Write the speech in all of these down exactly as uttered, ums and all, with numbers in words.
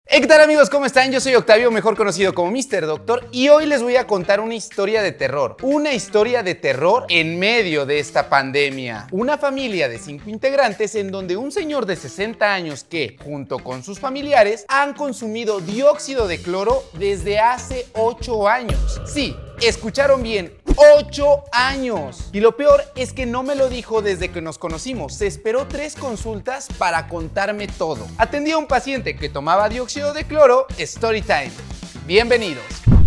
Hey, ¿qué tal amigos? ¿Cómo están? Yo soy Octavio, mejor conocido como míster Doctor, y hoy les voy a contar una historia de terror. Una historia de terror en medio de esta pandemia. Una familia de cinco integrantes en donde un señor de sesenta años que, junto con sus familiares, han consumido dióxido de cloro desde hace ocho años. Sí, escucharon bien, ocho años. Y lo peor es que no me lo dijo desde que nos conocimos. Se esperó tres consultas para contarme todo. Atendí a un paciente que tomaba dióxido de cloro. Story time. Bienvenidos.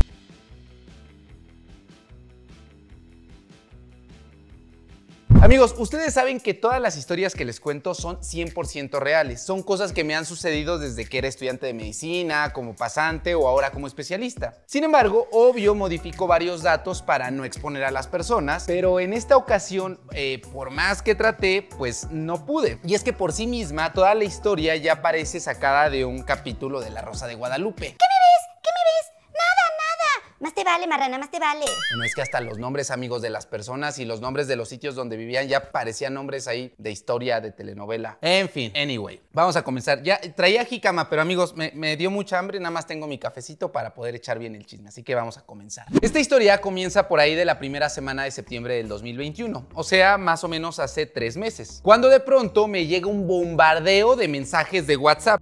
Amigos, ustedes saben que todas las historias que les cuento son cien por ciento reales. Son cosas que me han sucedido desde que era estudiante de medicina, como pasante o ahora como especialista. Sin embargo, obvio, modifico varios datos para no exponer a las personas, pero en esta ocasión, eh, por más que traté, pues no pude. Y es que por sí misma, toda la historia ya parece sacada de un capítulo de La Rosa de Guadalupe. ¿Qué me ves? ¿Qué me ves? Nada, nada. Más te vale, marrana, más te vale. Bueno, es que hasta los nombres, amigos, de las personas y los nombres de los sitios donde vivían ya parecían nombres ahí de historia, de telenovela. En fin, anyway, vamos a comenzar. Ya traía jícama, pero amigos, me, me dio mucha hambre. Nada más tengo mi cafecito para poder echar bien el chisme, así que vamos a comenzar. Esta historia comienza por ahí de la primera semana de septiembre del dos mil veintiuno, o sea, más o menos hace tres meses, cuando de pronto me llega un bombardeo de mensajes de WhatsApp.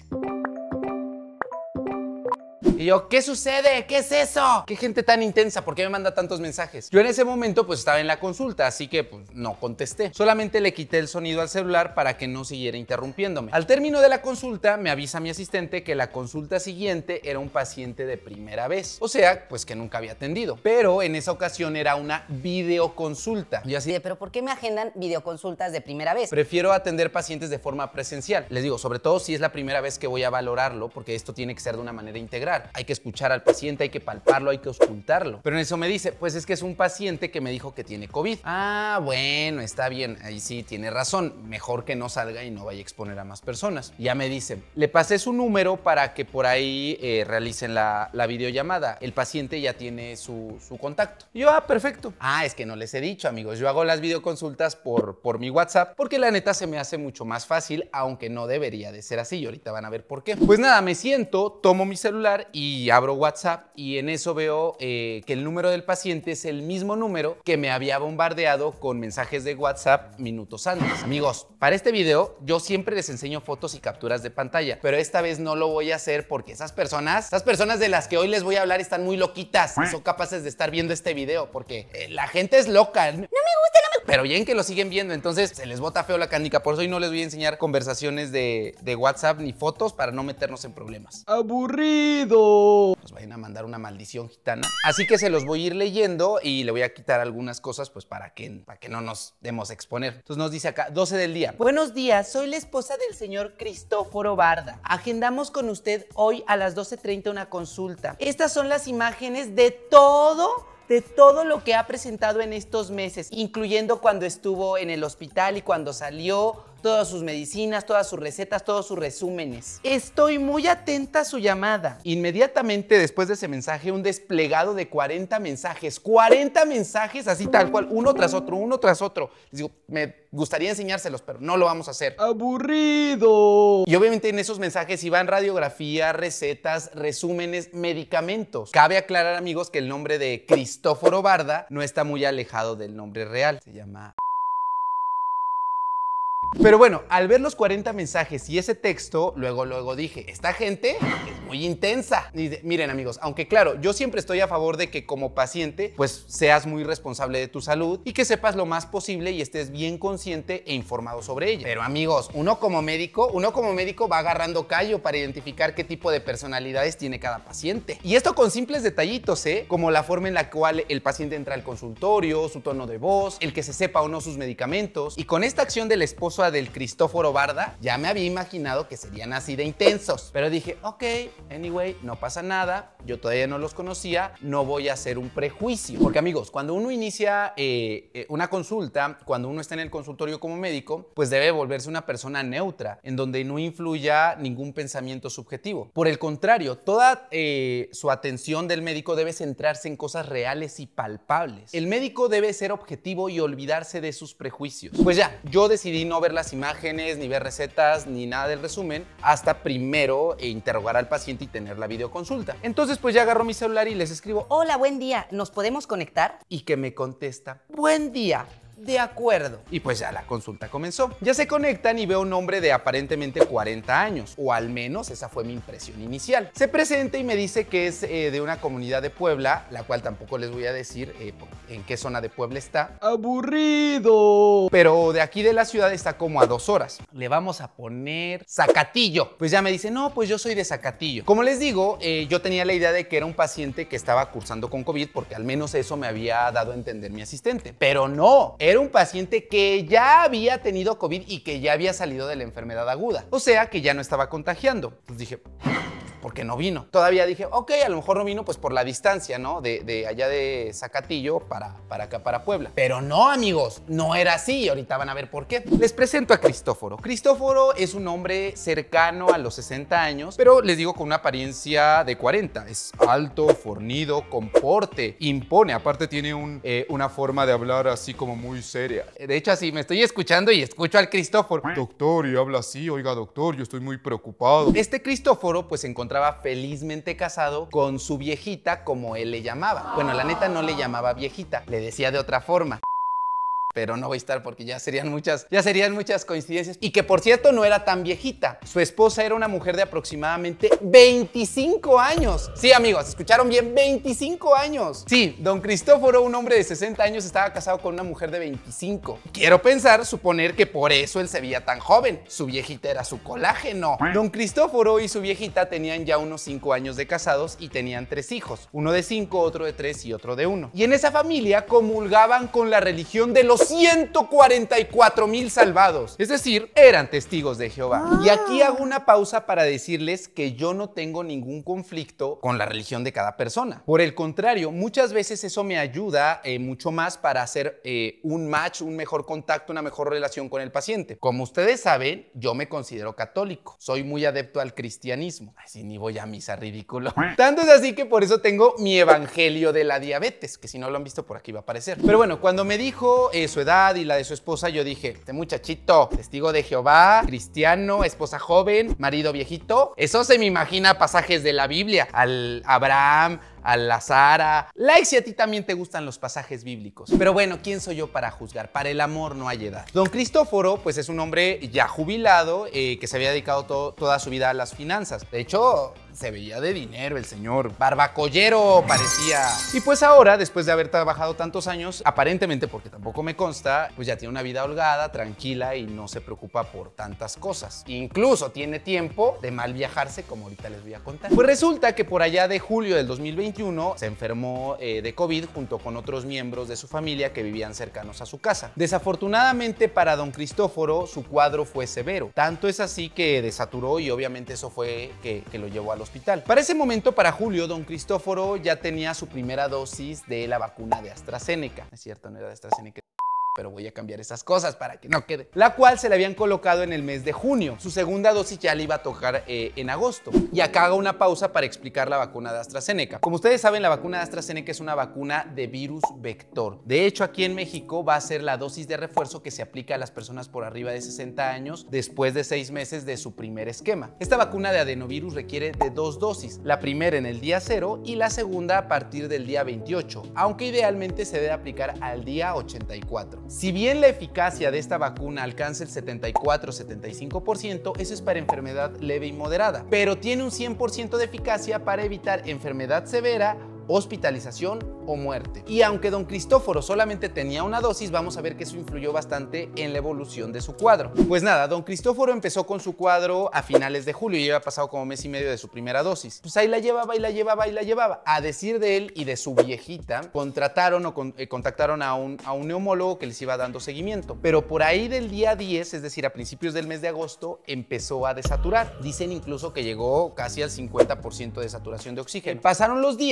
Y yo, ¿qué sucede? ¿Qué es eso? ¿Qué gente tan intensa? ¿Por qué me manda tantos mensajes? Yo en ese momento pues estaba en la consulta, así que pues no contesté. Solamente le quité el sonido al celular para que no siguiera interrumpiéndome. Al término de la consulta me avisa mi asistente que la consulta siguiente era un paciente de primera vez. O sea, pues que nunca había atendido. Pero en esa ocasión era una videoconsulta. Y así, ¿Pero por qué me agendan videoconsultas de primera vez? prefiero atender pacientes de forma presencial. Les digo, sobre todo si es la primera vez que voy a valorarlo, porque esto tiene que ser de una manera integral. Hay que escuchar al paciente, hay que palparlo, hay que auscultarlo. Pero en eso me dice, pues es que es un paciente que me dijo que tiene COVID. Ah, bueno, está bien, ahí sí tiene razón. Mejor que no salga y no vaya a exponer a más personas. Ya me dice, le pasé su número para que por ahí eh, realicen la, la videollamada. El paciente ya tiene su, su contacto. Y yo, ah, perfecto. Ah, es que no les he dicho, amigos. Yo hago las videoconsultas por, por mi WhatsApp porque la neta se me hace mucho más fácil, aunque no debería de ser así. Y ahorita van a ver por qué. Pues nada, me siento, tomo mi celular y Y abro WhatsApp y en eso veo eh, que el número del paciente es el mismo número que me había bombardeado con mensajes de WhatsApp minutos antes. Amigos, para este video yo siempre les enseño fotos y capturas de pantalla, pero esta vez no lo voy a hacer porque esas personas, esas personas de las que hoy les voy a hablar están muy loquitas y son capaces de estar viendo este video porque eh, la gente es loca. No me gusta, no me... Pero bien que lo siguen viendo, entonces se les bota feo la canica. Por eso hoy no les voy a enseñar conversaciones de, de WhatsApp ni fotos para no meternos en problemas. ¡Aburrido! Nos vayan a mandar una maldición gitana. Así que se los voy a ir leyendo y le voy a quitar algunas cosas pues para que, para que no nos demos a exponer. Entonces nos dice acá, doce del día. Buenos días, soy la esposa del señor Cristóforo Barda. Agendamos con usted hoy a las doce treinta una consulta. Estas son las imágenes de todo... de todo lo que ha presentado en estos meses, incluyendo cuando estuvo en el hospital y cuando salió, todas sus medicinas, todas sus recetas, todos sus resúmenes. Estoy muy atenta a su llamada. Inmediatamente después de ese mensaje, un desplegado de cuarenta mensajes. cuarenta mensajes así tal cual, uno tras otro, uno tras otro. Les digo, me gustaría enseñárselos, pero no lo vamos a hacer. ¡Aburrido! Y obviamente en esos mensajes iban radiografía, recetas, resúmenes, medicamentos. Cabe aclarar, amigos, que el nombre de Cristóforo Barda no está muy alejado del nombre real. Se llama... Pero bueno, al ver los cuarenta mensajes y ese texto, luego, luego dije, esta gente es muy intensa. Y de, miren amigos, aunque claro, yo siempre estoy a favor de que como paciente, pues seas muy responsable de tu salud y que sepas lo más posible y estés bien consciente e informado sobre ella. Pero amigos, uno como médico, uno como médico va agarrando callo para identificar qué tipo de personalidades tiene cada paciente. Y esto con simples detallitos, ¿eh? Como la forma en la cual el paciente entra al consultorio, su tono de voz, el que se sepa o no sus medicamentos. Y con esta acción del esposo del Cristóforo Barda, ya me había imaginado que serían así de intensos. Pero dije, ok, anyway, no pasa nada, yo todavía no los conocía, no voy a hacer un prejuicio. Porque amigos, cuando uno inicia eh, una consulta, cuando uno está en el consultorio como médico, pues debe volverse una persona neutra, en donde no influya ningún pensamiento subjetivo. Por el contrario, toda eh, su atención del médico debe centrarse en cosas reales y palpables. El médico debe ser objetivo y olvidarse de sus prejuicios. Pues ya, yo decidí no ver ver las imágenes, ni ver recetas, ni nada del resumen, hasta primero eh, interrogar al paciente y tener la videoconsulta. Entonces pues ya agarro mi celular y les escribo, Hola, buen día, ¿nos podemos conectar? y que me contesta, buen día. De acuerdo. Y pues ya la consulta comenzó. Ya se conectan y veo un hombre de aparentemente cuarenta años, o al menos esa fue mi impresión inicial. Se presenta y me dice que es eh, de una comunidad de Puebla, la cual tampoco les voy a decir eh, en qué zona de Puebla está. ¡Aburrido! Pero de aquí de la ciudad está como a dos horas. Le vamos a poner Zacatillo. Pues ya me dice, no, pues yo soy de Zacatillo. Como les digo, eh, yo tenía la idea de que era un paciente que estaba cursando con COVID, porque al menos eso me había dado a entender mi asistente. Pero no, era un paciente que ya había tenido COVID y que ya había salido de la enfermedad aguda. O sea, que ya no estaba contagiando. Pues dije, ¿por qué no vino? Todavía dije, ok, a lo mejor no vino pues por la distancia, ¿no? De, de allá de Zacatillo para, para acá, para Puebla. Pero no, amigos, no era así. Ahorita van a ver por qué. Les presento a Cristóforo. Cristóforo es un hombre cercano a los sesenta años, pero les digo con una apariencia de cuarenta. Es alto, fornido, con porte, impone. Aparte tiene un, eh, una forma de hablar así como muy seria. De hecho, así me estoy escuchando y escucho al Cristóforo. Doctor, y habla así. Oiga, doctor, yo estoy muy preocupado. Este Cristóforo pues se encontraba felizmente casado con su viejita, como él le llamaba. Bueno, la neta no le llamaba viejita, le decía de otra forma. Pero no voy a estar porque ya serían muchas, ya serían muchas coincidencias. Y que por cierto no era tan viejita. Su esposa era una mujer de aproximadamente veinticinco años. Sí, amigos, escucharon bien, veinticinco años. Sí, don Cristóforo, un hombre de sesenta años, estaba casado con una mujer de veinticinco. Quiero pensar, suponer que por eso él se veía tan joven. Su viejita era su colágeno. Don Cristóforo y su viejita tenían ya unos cinco años de casados y tenían tres hijos. Uno de cinco, otro de tres y otro de uno. Y en esa familia comulgaban con la religión de los ciento cuarenta y cuatro mil salvados, es decir, eran testigos de Jehová. Ah. Y aquí hago una pausa para decirles que yo no tengo ningún conflicto con la religión de cada persona. Por el contrario, muchas veces eso me ayuda eh, mucho más para hacer eh, un match, un mejor contacto, una mejor relación con el paciente. Como ustedes saben, yo me considero católico, soy muy adepto al cristianismo. Así ni voy a misa, ridículo. Tanto es así que por eso tengo mi evangelio de la diabetes, que si no lo han visto por aquí va a aparecer. Pero bueno, cuando me dijo eh, su edad y la de su esposa, yo dije, este muchachito, testigo de Jehová, cristiano, esposa joven, marido viejito, eso se me imagina pasajes de la Biblia, al Abraham, a la Sara. Like si a ti también te gustan los pasajes bíblicos. Pero bueno, ¿quién soy yo para juzgar? Para el amor no hay edad. Don Cristóforo, pues es un hombre ya jubilado, eh, que se había dedicado to toda su vida a las finanzas. De hecho, se veía de dinero el señor. Barbacollero parecía. Y pues ahora, después de haber trabajado tantos años, aparentemente, porque tampoco me consta, pues ya tiene una vida holgada, tranquila y no se preocupa por tantas cosas. Incluso tiene tiempo de mal viajarse, como ahorita les voy a contar. Pues resulta que por allá de julio del dos mil veintiuno se enfermó eh, de COVID junto con otros miembros de su familia que vivían cercanos a su casa. Desafortunadamente para don Cristóforo su cuadro fue severo, tanto es así que desaturó y obviamente eso fue que, que lo llevó al hospital. Para ese momento, para julio, don Cristóforo ya tenía su primera dosis de la vacuna de AstraZeneca. Es cierto, no era de AstraZeneca, pero voy a cambiar esas cosas para que no quede. La cual se le habían colocado en el mes de junio. Su segunda dosis ya le iba a tocar eh, en agosto. Y acá hago una pausa para explicar la vacuna de AstraZeneca. Como ustedes saben, la vacuna de AstraZeneca es una vacuna de virus vector. De hecho, aquí en México va a ser la dosis de refuerzo que se aplica a las personas por arriba de sesenta años después de seis meses de su primer esquema. Esta vacuna de adenovirus requiere de dos dosis. La primera en el día cero y la segunda a partir del día veintiocho, aunque idealmente se debe aplicar al día ochenta y cuatro. Si bien la eficacia de esta vacuna alcanza el setenta y cuatro a setenta y cinco por ciento, eso es para enfermedad leve y moderada, pero tiene un cien por ciento de eficacia para evitar enfermedad severa, hospitalización o muerte. Y aunque don Cristóforo solamente tenía una dosis, vamos a ver que eso influyó bastante en la evolución de su cuadro. Pues nada, don Cristóforo empezó con su cuadro a finales de julio y ya había pasado como mes y medio de su primera dosis. Pues ahí la llevaba y la llevaba y la llevaba. A decir de él y de su viejita, contrataron o con, eh, contactaron a un, a un neumólogo que les iba dando seguimiento. Pero por ahí del día diez, es decir, a principios del mes de agosto, empezó a desaturar. Dicen incluso que llegó casi al cincuenta por ciento de saturación de oxígeno. Pasaron los días y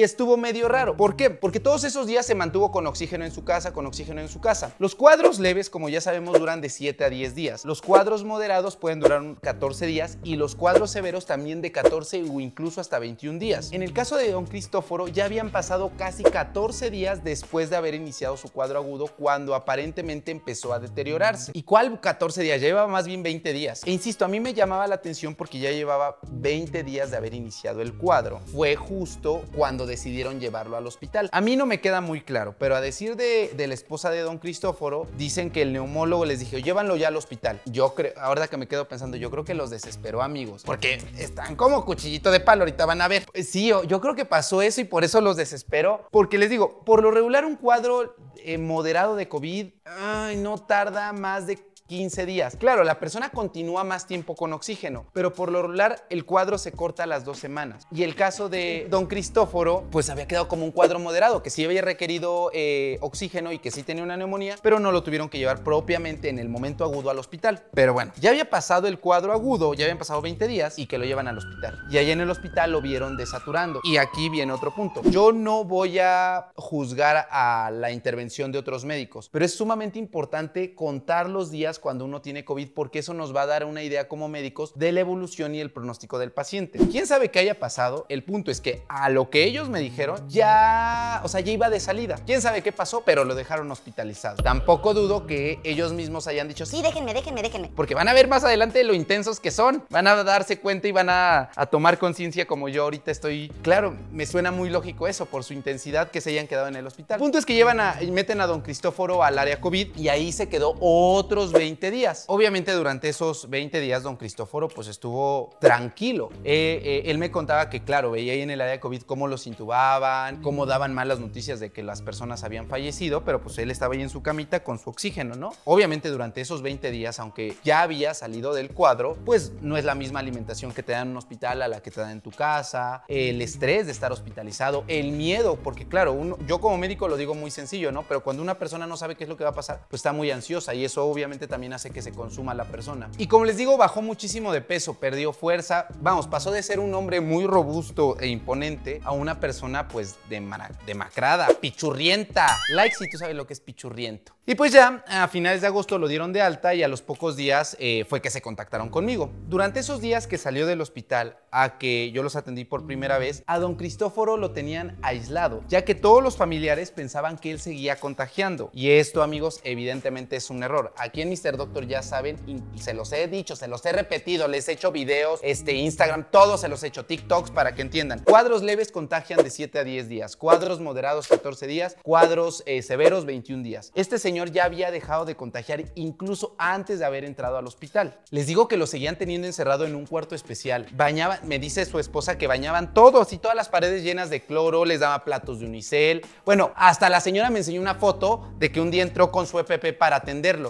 estuvo medio raro. ¿Por qué? Porque todos esos días se mantuvo con oxígeno en su casa, con oxígeno en su casa. Los cuadros leves, como ya sabemos, duran de siete a diez días. Los cuadros moderados pueden durar catorce días y los cuadros severos también de catorce o incluso hasta veintiún días. En el caso de don Cristóforo, ya habían pasado casi catorce días después de haber iniciado su cuadro agudo cuando aparentemente empezó a deteriorarse. ¿Y cuál catorce días? Ya llevaba más bien veinte días. E insisto, a mí me llamaba la atención porque ya llevaba veinte días de haber iniciado el cuadro. Fue justo cuando decidieron llevarlo al hospital. A mí no me queda muy claro, pero a decir de, de la esposa de don Cristóforo, dicen que el neumólogo les dijo, llévanlo ya al hospital. Yo creo, ahora que me quedo pensando, yo creo que los desesperó, amigos, porque están como cuchillito de palo, ahorita van a ver. Sí, yo, yo creo que pasó eso y por eso los desesperó, porque les digo, por lo regular un cuadro eh, moderado de COVID, ay, no tarda más de quince días. Claro, la persona continúa más tiempo con oxígeno, pero por lo regular el cuadro se corta a las dos semanas. Y el caso de don Cristóforo, pues había quedado como un cuadro moderado, que sí había requerido eh, oxígeno y que sí tenía una neumonía, pero no lo tuvieron que llevar propiamente en el momento agudo al hospital. Pero bueno, ya había pasado el cuadro agudo, ya habían pasado veinte días y que lo llevan al hospital. Y allá en el hospital lo vieron desaturando. Y aquí viene otro punto. Yo no voy a juzgar a la intervención de otros médicos, pero es sumamente importante contar los días cuando uno tiene COVID, porque eso nos va a dar una idea como médicos de la evolución y el pronóstico del paciente. ¿Quién sabe qué haya pasado? El punto es que a lo que ellos me dijeron, ya, o sea, ya iba de salida. ¿Quién sabe qué pasó? Pero lo dejaron hospitalizado. Tampoco dudo que ellos mismos hayan dicho, Sí, déjenme, déjenme, déjenme. porque van a ver más adelante lo intensos que son. Van a darse cuenta y van a, a tomar conciencia como yo ahorita estoy. Claro, me suena muy lógico eso por su intensidad que se hayan quedado en el hospital. El punto es que llevan a, meten a don Cristóforo al área COVID y ahí se quedó otros veinte días. Obviamente durante esos veinte días don Cristóforo pues estuvo tranquilo. Eh, eh, él me contaba que claro, veía ahí en el área COVID cómo los intubaban, cómo daban malas noticias de que las personas habían fallecido, pero pues él estaba ahí en su camita con su oxígeno, ¿no? Obviamente durante esos veinte días, aunque ya había salido del cuadro, pues no es la misma alimentación que te dan en un hospital a la que te dan en tu casa, el estrés de estar hospitalizado, el miedo, porque claro, uno, yo como médico lo digo muy sencillo, ¿no? Pero cuando una persona no sabe qué es lo que va a pasar, pues está muy ansiosa y eso obviamente también hace que se consuma la persona. Y como les digo, bajó muchísimo de peso, perdió fuerza, vamos, pasó de ser un hombre muy robusto e imponente a una persona pues demacrada, pichurrienta. Like si tú sabes lo que es pichurriento. Y pues ya a finales de agosto lo dieron de alta y a los pocos días eh, fue que se contactaron conmigo. Durante esos días que salió del hospital a que yo los atendí por primera vez, a don Cristóforo lo tenían aislado, ya que todos los familiares pensaban que él seguía contagiando. Y esto, amigos, evidentemente es un error. Aquí en mister Doctor ya saben, y se los he dicho, se los he repetido, les he hecho videos, este, Instagram, todos se los he hecho, TikToks para que entiendan. Cuadros leves contagian de siete a diez días, cuadros moderados catorce días, cuadros eh, severos veintiún días. Este señor ya había dejado de contagiar incluso antes de haber entrado al hospital. Les digo que lo seguían teniendo encerrado en un cuarto especial. Bañaban, me dice su esposa que bañaban todos y todas las paredes llenas de cloro, les daba platos de unicel. Bueno, hasta la señora me enseñó una foto de que un día entró con su E P P para atenderlo.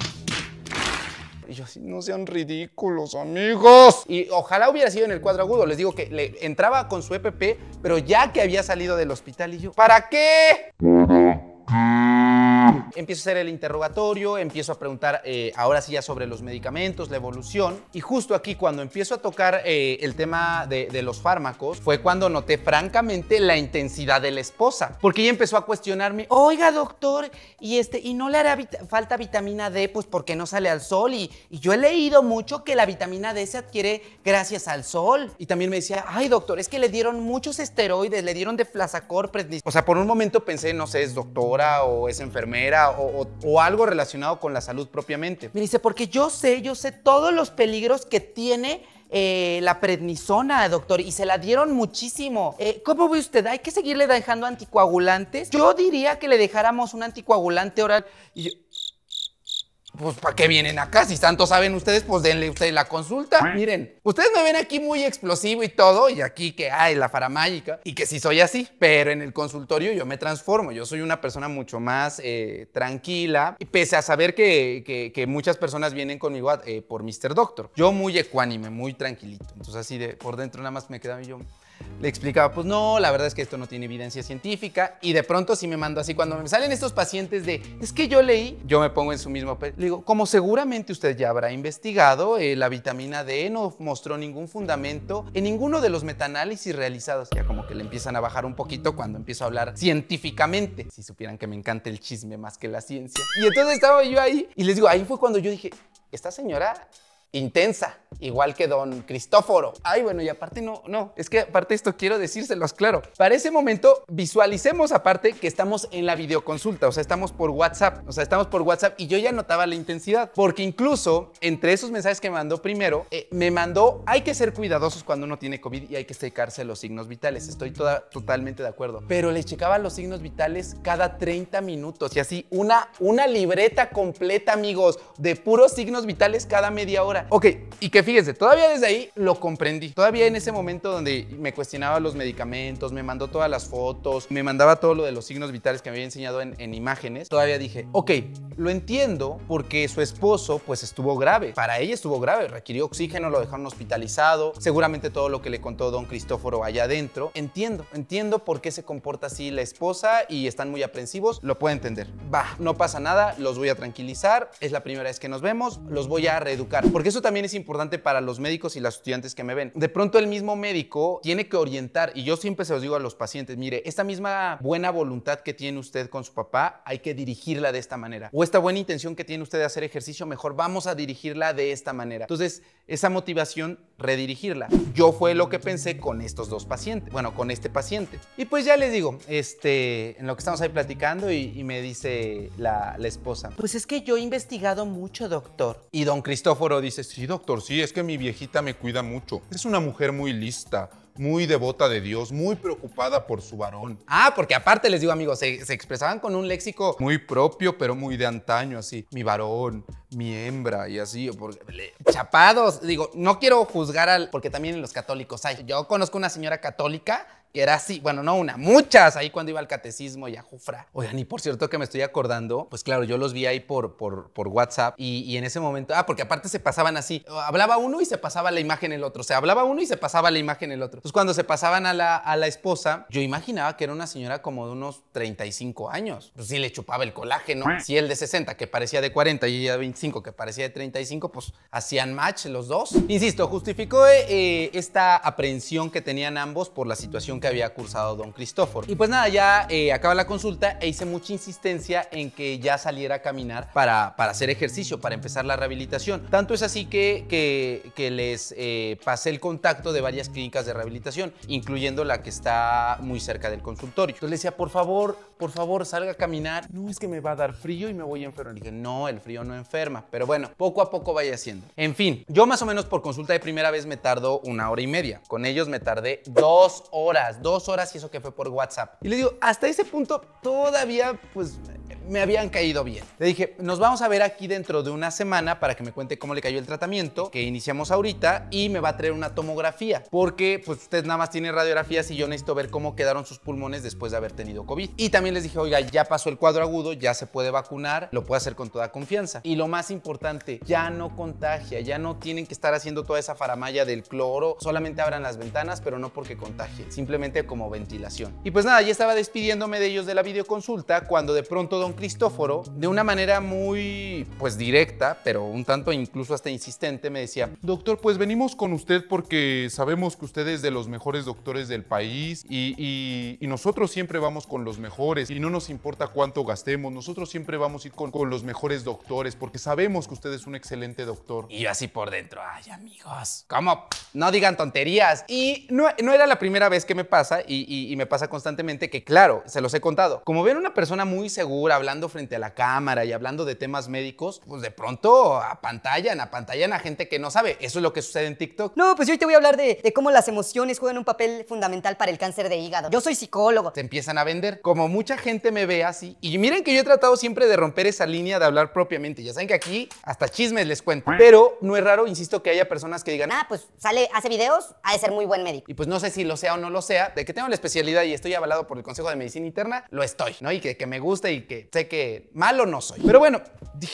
Y yo así, no sean ridículos, amigos. Y ojalá hubiera sido en el cuadro agudo. Les digo que le entraba con su E P P, pero ya que había salido del hospital. Y yo, ¿para qué? Empiezo a hacer el interrogatorio, empiezo a preguntar eh, ahora sí ya sobre los medicamentos, la evolución. Y justo aquí cuando empiezo a tocar eh, el tema de, de los fármacos, fue cuando noté francamente la intensidad de la esposa. Porque ella empezó a cuestionarme, Oiga, doctor, y, este, ¿y no le hará vit falta vitamina D? Pues porque no sale al sol. Y, y yo he leído mucho que la vitamina D se adquiere gracias al sol. Y también me decía, ay doctor, es que le dieron muchos esteroides, le dieron deflasacor, prednis. O sea, por un momento pensé, no sé, es doctora o es enfermera o, o, o algo relacionado con la salud propiamente. Me dice, porque yo sé, yo sé todos los peligros que tiene eh, la prednisona, doctor, y se la dieron muchísimo. Eh, ¿Cómo ve usted? ¿Hay que seguirle dejando anticoagulantes? Yo diría que le dejáramos un anticoagulante oral. Y yo, pues, ¿para qué vienen acá? Si tanto saben ustedes, pues denle ustedes la consulta. Miren, ustedes me ven aquí muy explosivo y todo, y aquí que hay la faramágica, y que sí soy así, pero en el consultorio yo me transformo. Yo soy una persona mucho más eh, tranquila, y pese a saber que, que, que muchas personas vienen conmigo eh, por mister Doctor. Yo muy ecuánime, muy tranquilito. Entonces así de por dentro nada más me quedaba yo... le explicaba, pues no, la verdad es que esto no tiene evidencia científica. Y de pronto sí me mando así, cuando me salen estos pacientes de, es que yo leí, yo me pongo en su mismo papel. Le digo, como seguramente usted ya habrá investigado, eh, la vitamina D no mostró ningún fundamento en ninguno de los metaanálisis realizados. Ya como que le empiezan a bajar un poquito cuando empiezo a hablar científicamente. Si supieran que me encanta el chisme más que la ciencia. Y entonces estaba yo ahí y les digo, ahí fue cuando yo dije, esta señora intensa, igual que don Cristóforo. Ay, bueno, y aparte no, no, es que aparte esto quiero decírselos claro. Para ese momento visualicemos aparte que estamos en la videoconsulta, o sea, estamos por WhatsApp, o sea, estamos por WhatsApp y yo ya notaba la intensidad, porque incluso entre esos mensajes que me mandó primero, eh, me mandó, hay que ser cuidadosos cuando uno tiene COVID y hay que checarse los signos vitales. Estoy toda, totalmente de acuerdo, pero le checaba los signos vitales cada treinta minutos y así una, una libreta completa, amigos, de puros signos vitales cada media hora. Ok, y que fíjense, todavía desde ahí lo comprendí. Todavía en ese momento donde me cuestionaba los medicamentos, me mandó todas las fotos, me mandaba todo lo de los signos vitales que me había enseñado en, en imágenes, todavía dije, ok, lo entiendo porque su esposo pues estuvo grave. Para ella estuvo grave, requirió oxígeno, lo dejaron hospitalizado, seguramente todo lo que le contó don Cristóforo allá adentro. Entiendo, entiendo por qué se comporta así la esposa y están muy aprensivos, lo puedo entender. Va, no pasa nada, los voy a tranquilizar, es la primera vez que nos vemos, los voy a reeducar, porque eso también es importante para los médicos y los estudiantes que me ven. De pronto el mismo médico tiene que orientar, y yo siempre se los digo a los pacientes, mire, esta misma buena voluntad que tiene usted con su papá, hay que dirigirla de esta manera. O esta buena intención que tiene usted de hacer ejercicio, mejor vamos a dirigirla de esta manera. Entonces, esa motivación, redirigirla. Yo fue lo que pensé con estos dos pacientes, bueno, con este paciente. Y pues ya les digo, este, en lo que estamos ahí platicando y, y me dice la, la esposa, Pues es que yo he investigado mucho, doctor. y don Cristóforo dice, Sí, doctor, sí, es que mi viejita me cuida mucho. Es una mujer muy lista, muy devota de Dios, muy preocupada por su varón. ah, porque aparte les digo, amigos, se, se expresaban con un léxico Muy propio, pero muy de antaño, así. Mi varón, mi hembra y así. Porque... chapados. Digo, no quiero juzgar al... porque también en los católicos hay. Yo conozco una señora católica que era así, bueno, no una, muchas, ahí cuando iba al catecismo y a Jufra. Oigan, y por cierto que me estoy acordando, pues claro, yo los vi ahí por, por, por WhatsApp y, y en ese momento, ah, porque aparte se pasaban así, hablaba uno y se pasaba la imagen el otro, o sea, hablaba uno y se pasaba la imagen el otro. Entonces cuando se pasaban a la, a la esposa, yo imaginaba que era una señora como de unos treinta y cinco años. Pues sí le chupaba el colágeno. Si él de sesenta, que parecía de cuarenta, y ella de veinticinco, que parecía de treinta y cinco, pues hacían match los dos. Insisto, justificó eh, esta aprehensión que tenían ambos por la situación que había cursado don Cristóforo. Y pues nada, ya eh, acaba la consulta e hice mucha insistencia en que ya saliera a caminar para, para hacer ejercicio, para empezar la rehabilitación. Tanto es así que, que, que les eh, pasé el contacto de varias clínicas de rehabilitación, incluyendo la que está muy cerca del consultorio. Entonces le decía, por favor, por favor, salga a caminar. No, es que me va a dar frío y me voy a enfermar. Le dije, no, el frío no enferma. Pero bueno, poco a poco vaya haciendo. En fin, yo más o menos por consulta de primera vez me tardó una hora y media. Con ellos me tardé dos horas, dos horas y eso que fue por WhatsApp. Y les digo, hasta ese punto todavía, pues, me habían caído bien. Le dije, nos vamos a ver aquí dentro de una semana para que me cuente cómo le cayó el tratamiento que iniciamos ahorita y me va a traer una tomografía porque pues usted nada más tiene radiografías y yo necesito ver cómo quedaron sus pulmones después de haber tenido COVID. Y también les dije, oiga, ya pasó el cuadro agudo, ya se puede vacunar, lo puede hacer con toda confianza. Y lo más importante, ya no contagia, ya no tienen que estar haciendo toda esa faramalla del cloro, solamente abran las ventanas, pero no porque contagie, simplemente como ventilación. Y pues nada, ya estaba despidiéndome de ellos de la videoconsulta cuando de pronto don Cristóforo, de una manera muy, pues directa, pero un tanto incluso hasta insistente, me decía, Doctor, pues venimos con usted porque sabemos que usted es de los mejores doctores del país y, y, y nosotros siempre vamos con los mejores y no nos importa cuánto gastemos, nosotros siempre vamos a ir con, con los mejores doctores porque sabemos que usted es un excelente doctor. Y yo así por dentro, ay amigos, ¿cómo? No digan tonterías. Y no, no era la primera vez que me pasa y, y, y me pasa constantemente que, claro, se los he contado. Como ven una persona muy segura hablando frente a la cámara y hablando de temas médicos, pues de pronto apantallan, apantallan a gente que no sabe. Eso es lo que sucede en TikTok. No, pues yo hoy te voy a hablar de, de cómo las emociones juegan un papel fundamental para el cáncer de hígado. Yo soy psicólogo. Se empiezan a vender. Como mucha gente me ve así. Y miren que yo he tratado siempre de romper esa línea de hablar propiamente. Ya saben que aquí hasta chismes les cuento. Pero no es raro, insisto, que haya personas que digan, Ah, pues sale, hace videos, ha de ser muy buen médico. y pues no sé si lo sea o no lo sea, de que tengo la especialidad y estoy avalado por el Consejo de Medicina Interna, lo estoy, ¿no? Y que, que me gusta y que sé que malo no soy. Pero bueno, dije,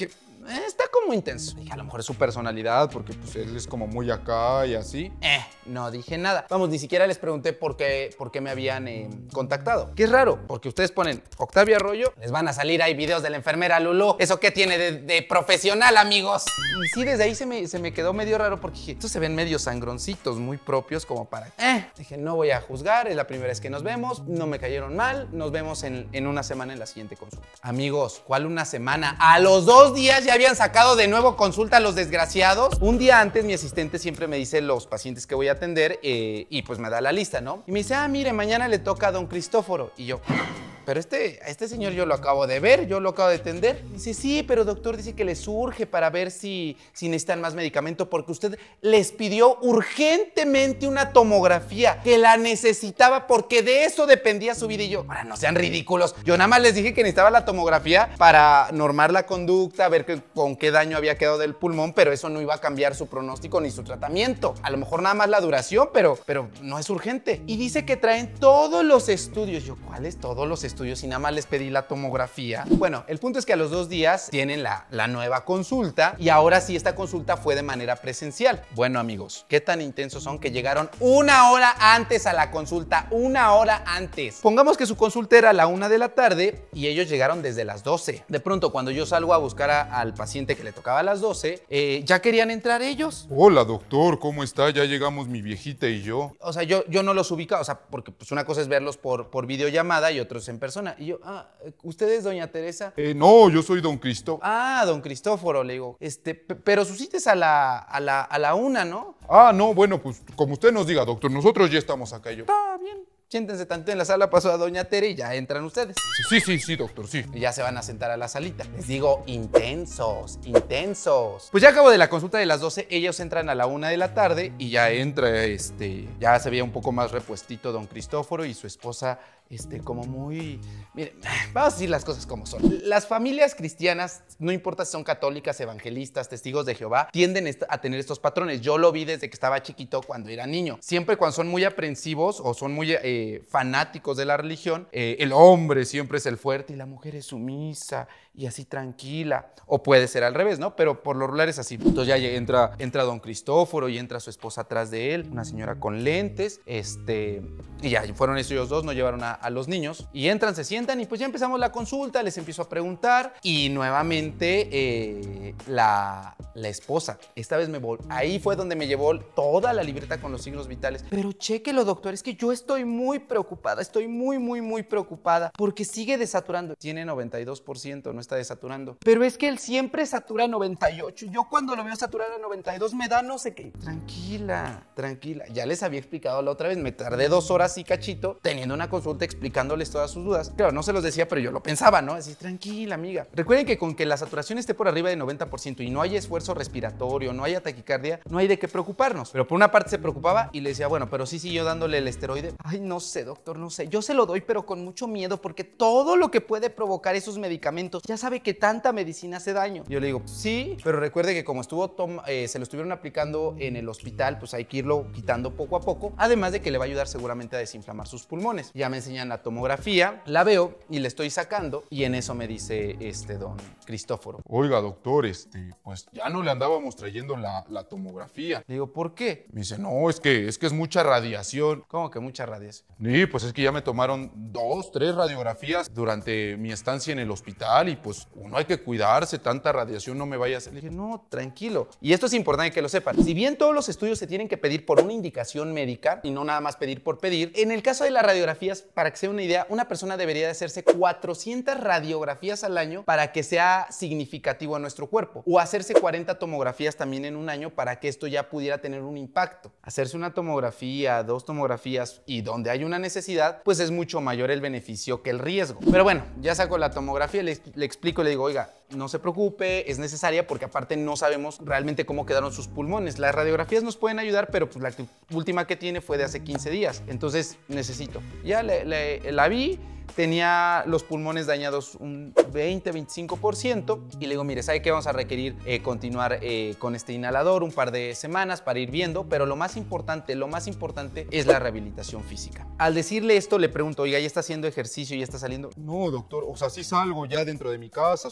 eh, está como intenso. Dije, a lo mejor es su personalidad, porque pues él es como muy acá y así. Eh, no dije nada. Vamos, ni siquiera les pregunté por qué, por qué me habían eh, contactado. Que es raro, porque ustedes ponen Octavio Arroyo, les van a salir ahí videos de la enfermera Lulú. ¿Eso qué tiene de, de profesional, amigos? Y sí, desde ahí se me, se me quedó medio raro porque dije, estos se ven medio sangroncitos, muy propios como para... Eh, dije, no voy a juzgar, es la primera vez que nos vemos, no me cayeron mal, nos vemos en, en una semana en la siguiente consulta. Amigos, ¿cuál una semana? A los dos días ya habían sacado de nuevo consulta a los desgraciados. Un día antes mi asistente siempre me dice los pacientes que voy a atender eh, y pues me da la lista, ¿no? Y me dice, ah, mire, mañana le toca a don Cristóforo. Y yo... Pero este, a este señor yo lo acabo de ver, yo lo acabo de atender. Dice, sí, pero doctor, dice que le surge para ver si, si necesitan más medicamento porque usted les pidió urgentemente una tomografía, que la necesitaba porque de eso dependía su vida. Y yo, ahora no sean ridículos. Yo nada más les dije que necesitaba la tomografía para normar la conducta, ver que, con qué daño había quedado del pulmón, pero eso no iba a cambiar su pronóstico ni su tratamiento. A lo mejor nada más la duración, pero, pero no es urgente. Y dice que traen todos los estudios. Yo, ¿cuáles todos los estudios? Y nada más les pedí la tomografía. Bueno, el punto es que a los dos días tienen la, la nueva consulta y ahora sí esta consulta fue de manera presencial. Bueno, amigos, ¿qué tan intensos son que llegaron una hora antes a la consulta? Una hora antes. Pongamos que su consulta era a la una de la tarde y ellos llegaron desde las doce. De pronto, cuando yo salgo a buscar a, al paciente que le tocaba a las doce, eh, ya querían entrar ellos. Hola, doctor, ¿cómo está? Ya llegamos mi viejita y yo. O sea, yo, yo no los ubicaba, o sea, porque pues una cosa es verlos por, por videollamada y otros en persona. Y yo, ah, ¿usted es doña Teresa? Eh, no, yo soy don Cristo. Ah, don Cristóforo, le digo. Este, pero su cita es a la, a la, a la una, ¿no? Ah, no, bueno, pues como usted nos diga, doctor, nosotros ya estamos acá y yo. Está bien. Siéntense tanto en la sala, pasó a doña Tere y ya entran ustedes. Sí, sí, sí, doctor, sí. Y ya se van a sentar a la salita. Les digo, intensos, intensos. Pues ya acabo de la consulta de las doce, ellos entran a la una de la tarde y ya entra, este, ya se veía un poco más repuestito don Cristóforo y su esposa, este, como muy... Miren, vamos a decir las cosas como son. Las familias cristianas, no importa si son católicas, evangelistas, testigos de Jehová, tienden a tener estos patrones. Yo lo vi desde que estaba chiquito cuando era niño. Siempre cuando son muy aprensivos o son muy eh, fanáticos de la religión, eh, el hombre siempre es el fuerte y la mujer es sumisa y así tranquila. O puede ser al revés, ¿no? Pero por lo regular es así. Entonces ya entra, entra don Cristóforo y entra su esposa atrás de él, una señora con lentes, este, y ya fueron ellos dos, no llevaron a, a los niños, y entran, se sientan y pues ya empezamos la consulta, les empiezo a preguntar y nuevamente eh, la, la esposa, esta vez me vol ahí fue donde me llevó toda la libreta con los signos vitales. Pero chéquelo, doctor, es que yo estoy muy preocupada, estoy muy, muy, muy preocupada porque sigue desaturando. Tiene noventa y dos por ciento, no está desaturando. Pero es que él siempre satura noventa y ocho. Yo cuando lo veo saturar a noventa y dos me da no sé qué. Tranquila, tranquila. Ya les había explicado la otra vez, me tardé dos horas y cachito teniendo una consulta explicándoles todas sus dudas. Claro, no se los decía, pero yo lo pensaba, ¿no? Así, tranquila, amiga. Recuerden que con que la saturación esté por arriba de noventa por ciento y no hay esfuerzo respiratorio, no haya taquicardia, no hay de qué preocuparnos. Pero por una parte se preocupaba y le decía, bueno, pero sí siguió dándole el esteroide. Ay, no sé, doctor, no sé. Yo se lo doy, pero con mucho miedo porque todo lo que puede provocar esos medicamentos, ya sabe que tanta medicina hace daño. Yo le digo, sí, pero recuerde que como estuvo eh, se lo estuvieron aplicando en el hospital, pues hay que irlo quitando poco a poco. Además de que le va a ayudar seguramente a desinflamar sus pulmones. Ya me enseñan la tomografía, la veo y le estoy sacando y en eso me dice este don Cristóforo. Oiga, doctor, este, pues ya no le andábamos trayendo la, la tomografía. Le digo, ¿por qué? Me dice, no, es que, es que es mucha radiación. ¿Cómo que mucha radiación? Sí, pues es que ya me tomaron dos, tres radiografías durante mi estancia en el hospital y pues uno hay que cuidarse, tanta radiación no me vaya a hacer. Le dije, no, tranquilo. Y esto es importante que lo sepan. Si bien todos los estudios se tienen que pedir por una indicación médica y no nada más pedir por pedir, en el caso de las radiografías, para que sea una idea, una persona debería de hacerse cuatrocientas radiografías al año para que sea significativo a nuestro cuerpo, o hacerse cuarenta tomografías también en un año para que esto ya pudiera tener un impacto. Hacerse una tomografía, dos tomografías y donde hay una necesidad, pues es mucho mayor el beneficio que el riesgo. Pero bueno, ya saco la tomografía, le, le explico, le digo, oiga, no se preocupe, es necesaria porque aparte no sabemos realmente cómo quedaron sus pulmones. Las radiografías nos pueden ayudar, pero pues la última que tiene fue de hace quince días, entonces necesito. Ya le, le, la vi, tenía los pulmones dañados un veinte, veinticinco por ciento y le digo, mire, ¿sabe qué? Vamos a requerir eh, continuar eh, con este inhalador un par de semanas para ir viendo, pero lo más importante, lo más importante es la rehabilitación física. Al decirle esto, le pregunto, oiga, ¿ya está haciendo ejercicio? ¿Ya está saliendo? No, doctor, o sea, sí salgo ya dentro de mi casa, subo,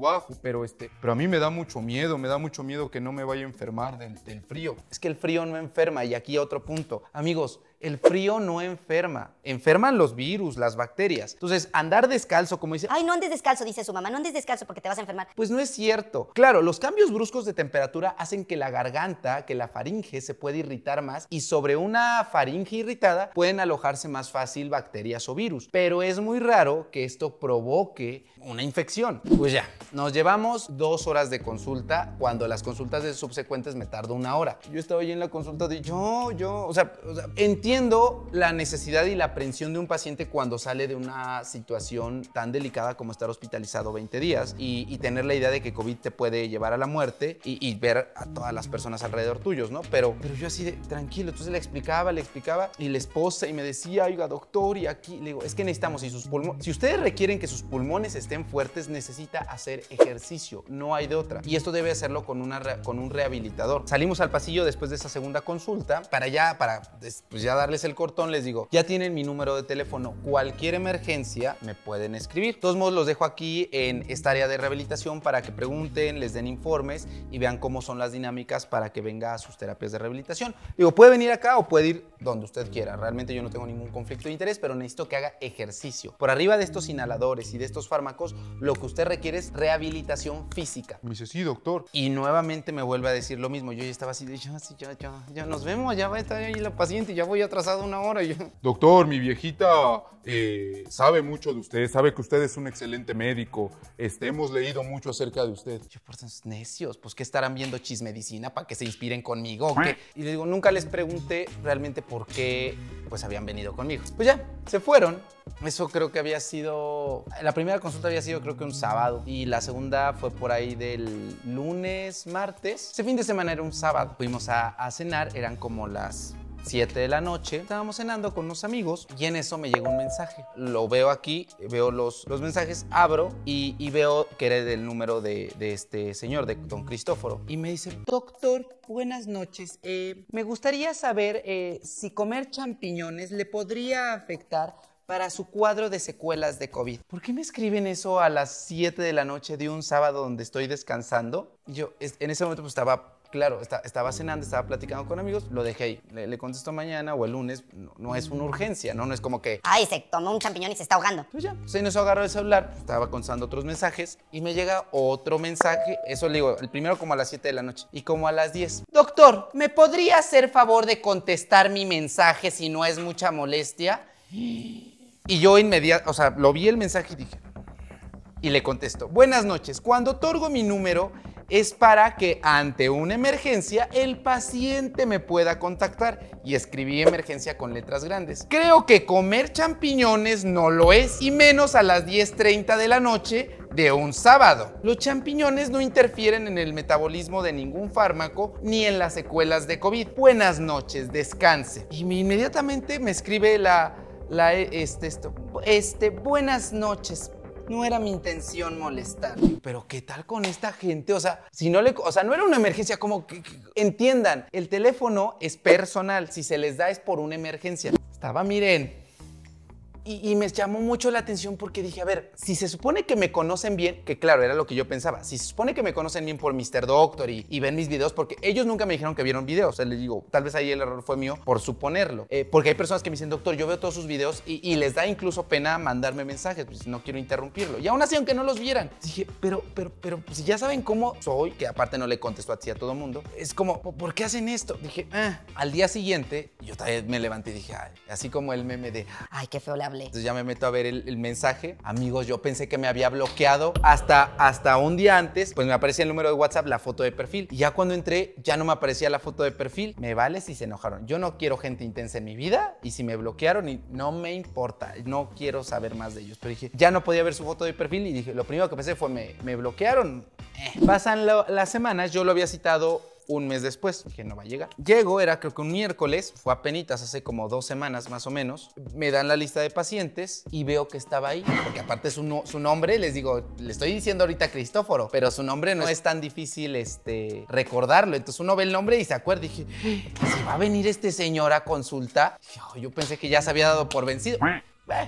bajo, pero este, pero a mí me da mucho miedo, me da mucho miedo que no me vaya a enfermar del, del frío. Es que el frío no enferma, y aquí otro punto. Amigos, el frío no enferma. Enferman los virus, las bacterias. Entonces, andar descalzo, como dice... Ay, no andes descalzo, dice su mamá. No andes descalzo porque te vas a enfermar. Pues no es cierto. Claro, los cambios bruscos de temperatura hacen que la garganta, que la faringe se puede irritar más, y sobre una faringe irritada pueden alojarse más fácil bacterias o virus. Pero es muy raro que esto provoque una infección. Pues ya, nos llevamos dos horas de consulta, cuando las consultas de subsecuentes me tardo una hora. Yo estaba ahí en la consulta de yo, yo, o sea, o sea, entiendo la necesidad y la aprensión de un paciente cuando sale de una situación tan delicada como estar hospitalizado veinte días y, y tener la idea de que COVID te puede llevar a la muerte y, y ver a todas las personas alrededor tuyos, ¿no? Pero, pero yo así de tranquilo, entonces le explicaba, le explicaba, y la esposa y me decía, oiga, doctor, y aquí, le digo, es que necesitamos, si sus pulmones, si ustedes requieren que sus pulmones estén fuertes, necesita hacer ejercicio, no hay de otra. Y esto debe hacerlo con, una, con un rehabilitador. Salimos al pasillo después de esa segunda consulta, para ya, para pues ya darles el cortón, les digo, ya tienen mi número de teléfono, cualquier emergencia me pueden escribir. De todos modos, los dejo aquí en esta área de rehabilitación para que pregunten, les den informes y vean cómo son las dinámicas para que venga a sus terapias de rehabilitación. Digo, puede venir acá o puede ir donde usted quiera. Realmente yo no tengo ningún conflicto de interés, pero necesito que haga ejercicio. Por arriba de estos inhaladores y de estos fármacos, lo que usted requiere es rehabilitación física. Me dice, sí, doctor. Y nuevamente me vuelve a decir lo mismo. Yo ya estaba así de, ya, sí, ya, ya, ya nos vemos, ya va a estar ahí la paciente, ya voy atrasado una hora. Y yo... Doctor, mi viejita eh, sabe mucho de usted, sabe que usted es un excelente médico. Este, hemos leído mucho acerca de usted. Yo, por esos necios, pues, ¿qué estarán viendo Chismedicina para que se inspiren conmigo o qué? Y le digo, nunca les pregunté realmente por qué, pues, habían venido conmigo. Pues ya, se fueron. Eso creo que había sido... La primera consulta había sido creo que un sábado y la segunda fue por ahí del lunes, martes. Ese fin de semana era un sábado. Fuimos a, a cenar, eran como las siete de la noche. Estábamos cenando con unos amigos y en eso me llegó un mensaje. Lo veo aquí, veo los, los mensajes, abro y, y veo que era del número de, de este señor, de don Cristóforo. Y me dice, doctor, buenas noches. Eh, me gustaría saber eh, si comer champiñones le podría afectar para su cuadro de secuelas de COVID. ¿Por qué me escriben eso a las siete de la noche de un sábado donde estoy descansando? Yo en ese momento pues estaba... Claro, está, estaba cenando, estaba platicando con amigos, lo dejé ahí. Le, le contesto mañana o el lunes, no, no es una urgencia, ¿no? No es como que... Ay, se tomó un champiñón y se está ahogando. Pues ya, pues en eso agarro el celular, estaba contestando otros mensajes y me llega otro mensaje, eso le digo, el primero como a las siete de la noche y como a las diez. Doctor, ¿me podría hacer favor de contestar mi mensaje si no es mucha molestia? Y yo inmediatamente, o sea, lo vi el mensaje y dije... Y le contesto, buenas noches, cuando otorgo mi número es para que ante una emergencia el paciente me pueda contactar. Y escribí emergencia con letras grandes. Creo que comer champiñones no lo es, y menos a las diez treinta de la noche de un sábado. Los champiñones no interfieren en el metabolismo de ningún fármaco ni en las secuelas de COVID. Buenas noches, descanse. Y me, inmediatamente me escribe la, la este, esto, este, buenas noches. No era mi intención molestar. Pero ¿qué tal con esta gente? O sea, si no le, o sea, no era una emergencia, como que, que entiendan, el teléfono es personal, si se les da es por una emergencia. Estaba, miren, y, y me llamó mucho la atención porque dije, a ver, si se supone que me conocen bien, que claro, era lo que yo pensaba, si se supone que me conocen bien por mister Doctor y, y ven mis videos, porque ellos nunca me dijeron que vieron videos, o sea, les digo, tal vez ahí el error fue mío por suponerlo, eh, porque hay personas que me dicen, doctor, yo veo todos sus videos y, y les da incluso pena mandarme mensajes, pues no quiero interrumpirlo, y aún así, aunque no los vieran, dije, pero, pero, pero, pues, si ya saben cómo soy, que aparte no le contesto así a todo mundo, es como, ¿por qué hacen esto? Dije, ah, al día siguiente, yo también me levanté y dije, ay, así como el meme de, ay, qué feo le hablé. Entonces ya me meto a ver el, el mensaje. Amigos, yo pensé que me había bloqueado hasta, hasta un día antes, pues me aparecía el número de WhatsApp, la foto de perfil. Y ya cuando entré, ya no me aparecía la foto de perfil. Me vale si se enojaron. Yo no quiero gente intensa en mi vida y si me bloquearon, y no me importa. No quiero saber más de ellos. Pero dije, ya no podía ver su foto de perfil y dije, lo primero que pensé fue, me, me bloquearon. Eh. Pasan lo, las semanas, yo lo había citado un mes después, que no va a llegar. Llego, era creo que un miércoles, fue apenitas hace como dos semanas más o menos. Me dan la lista de pacientes y veo que estaba ahí, porque aparte su, no, su nombre, les digo, le estoy diciendo ahorita Cristóforo, pero su nombre no es tan difícil este, recordarlo. Entonces uno ve el nombre y se acuerda. Y dije, ¿se va a venir este señor a consulta? Yo pensé que ya se había dado por vencido.